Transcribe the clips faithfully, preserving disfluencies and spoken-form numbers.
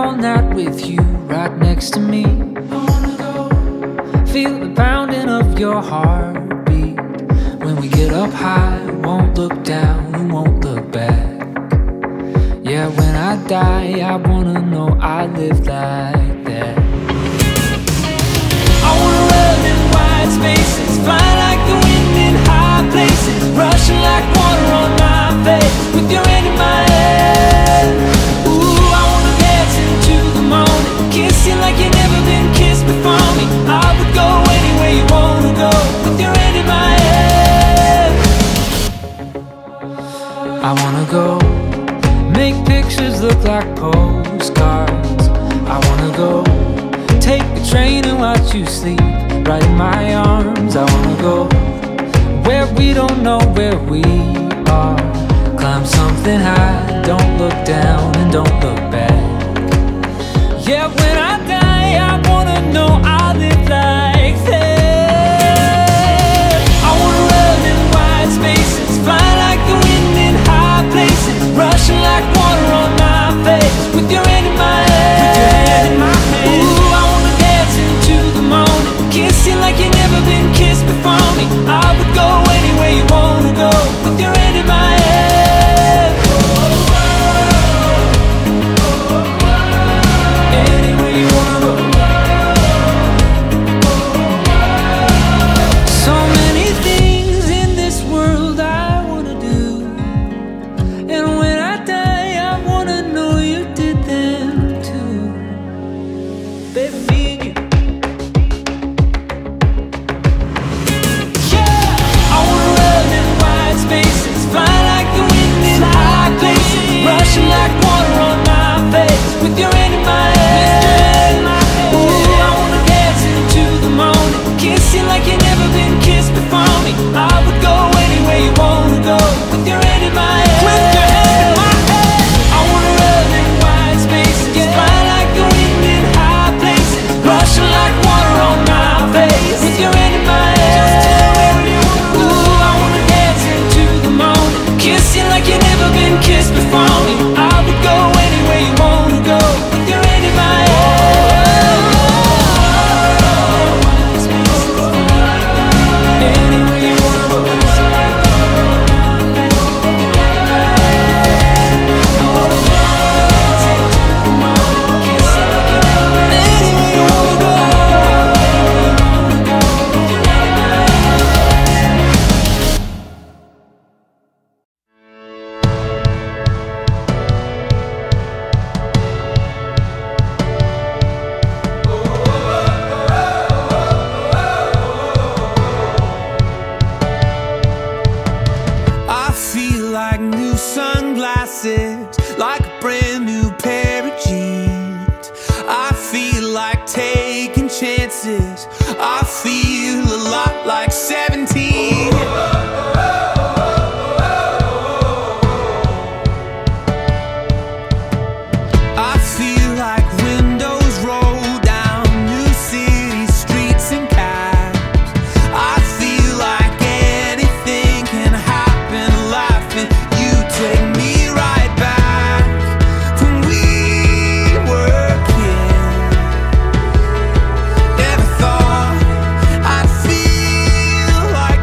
all night with you right next to me. I wanna go feel the pounding of your heartbeat. When we get up high, won't look down and won't look back. Yeah, when I die, I wanna know I lived like that. I wanna run in wide spaces, fly like the wind in high places, rushing like water on my face, with your hand in my hand. Ooh, I wanna dance into the morning, kiss you like you've never been kissed before me. I would go anywhere you wanna go, with your hand in my hand. I wanna go make pictures look like postcards. I wanna go take the train and watch you sleep right in my arms. I wanna go where we don't know where we are. Climb something high, don't look down and don't look back. Yeah, when I die, I wanna know I live like that. I wanna run in wide spaces, fly like the wind in high places, rushing like water on my face, with your hand in my hand. Ooh, I wanna dance into the morning, kiss you like you've never been kissed before me. I would go anywhere you wanna go, with your hand in my hand. Anywhere you wanna go. So many things in this world I wanna do, and when I die, I wanna know you did them too. Baby, me and you. Yeah, I wanna run in wide spaces, fly like the wind in high places, rushing like water on my face, with your hand in my hand. Ooh, I wanna dance into the morning, kiss you like you've never been kissed before me. I would go anywhere you wanna go, with your hand in my hand. With your hand in my hand. I wanna run in wide spaces, fly like the wind in high places, rushing like water on my face, with your hand in my hand. Ooh, I wanna dance into the morning, kiss you like you've never been kissed before me. I would go anywhere you wanna go, with your hand in my hand. Anywhere you wanna go. I feel like new sunglasses, like a brand new pair of jeans. I feel like taking chances, I feel a lot like seventeen. I feel like windows roll down new city streets and cabs. I feel like anything can happen, laughing. You take me right back when we were kids. Never thought I'd feel like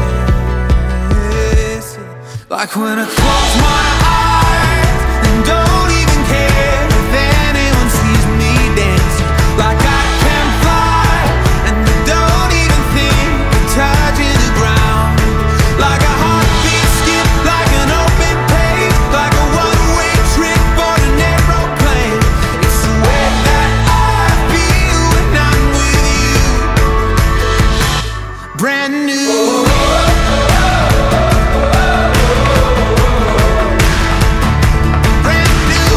this. Like when I close my eyes and don't even care if anyone sees me dancing. Like I can fly and I don't even think of touching the ground. Like a heartbeat skip, like an open page, like a one-way trip on an aeroplane. It's the way that I feel when I'm with you. Brand new. Brand new.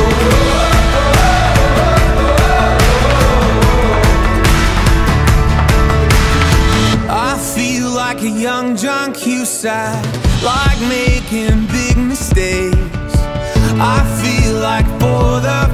I feel like a young John Cusack, like making big mistakes. I feel like for the